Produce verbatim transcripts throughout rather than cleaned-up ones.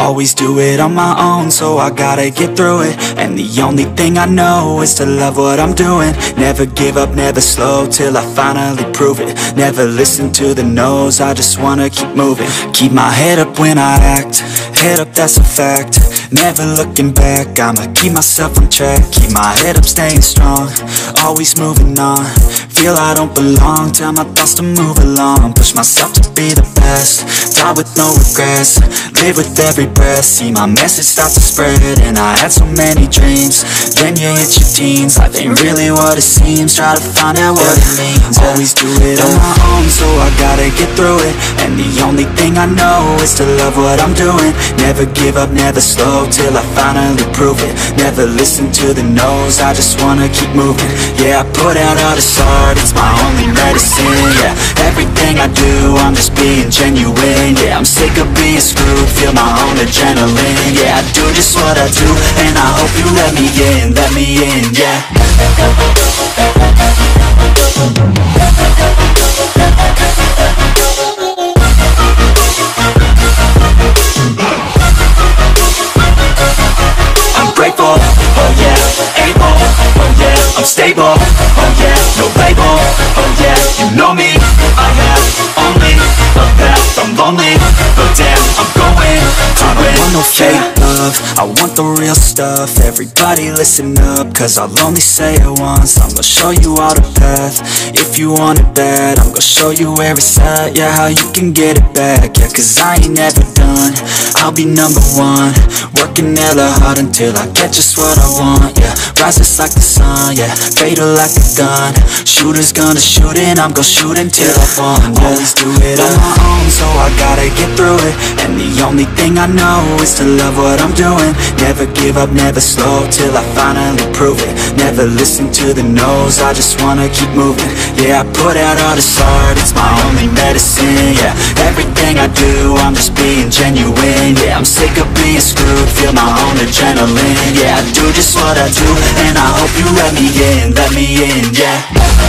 always do it on my own, so I gotta get through it. And the only thing I know is to love what I'm doing. Never give up, never slow, till I finally prove it. Never listen to the no's, I just wanna keep moving. Keep my head up when I act, head up, that's a fact. Never looking back, I'ma keep myself on track. Keep my head up, staying strong, always moving on. Feel I don't belong, tell my thoughts to move along. Push myself to be the best, die with no regrets. Live with every breath, see my message start to spread. And I had so many dreams, then you hit your teens. Life ain't really what it seems, try to find out what it means. Always do it on my own, so I gotta get through it. And the only thing I know is to love what I'm doing. Never give up, never slow, till I finally prove it. Never listen to the no's, I just wanna keep moving. Yeah, I put out all this art, it's my only medicine. Yeah, everything I do, I'm just being genuine. Yeah, I'm sick of being screwed, feel my own adrenaline. Yeah, I do just what I do, and I hope you let me in, let me in, yeah. I'm grateful, oh yeah, able, oh yeah, I'm stable, oh yeah, no label, oh yeah, you know me, I have only a path, I'm lonely, but damn, I'm going to I don't want no fake love, I want the real stuff. Everybody listen up, cause I'll only say it once. I'm gonna show you all the path, if you want it bad. I'm gonna show you where it's at, yeah, how you can get it back. Yeah, cause I ain't never done, I'll be number one. Working hella hard until I get just what I want, yeah. Rises like the sun, yeah, fatal like a gun. Shooters gonna shoot and I'm gonna shoot until I fall, yeah. Always do it on my own, so I gotta get through it. And the only thing I know is to love what I'm doing. Never give up, never slow, till I finally prove it. Never listen to the no's, I just wanna keep moving. Yeah, I put out all this art, it's my only medicine. Yeah, everything I do, I'm just being genuine. Yeah, I'm sick of being screwed, feel my own adrenaline. Yeah, I do just what I do, and I hope you let me in, let me in, yeah.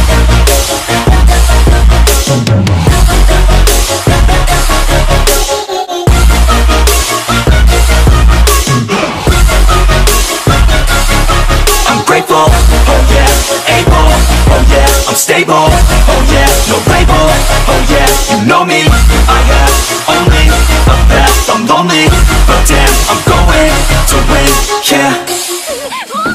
I'm grateful, oh yeah, able, oh yeah, I'm stable, oh yeah, no label, oh yeah, you know me, I have only a path, I'm lonely, but damn, I'm going to win, yeah.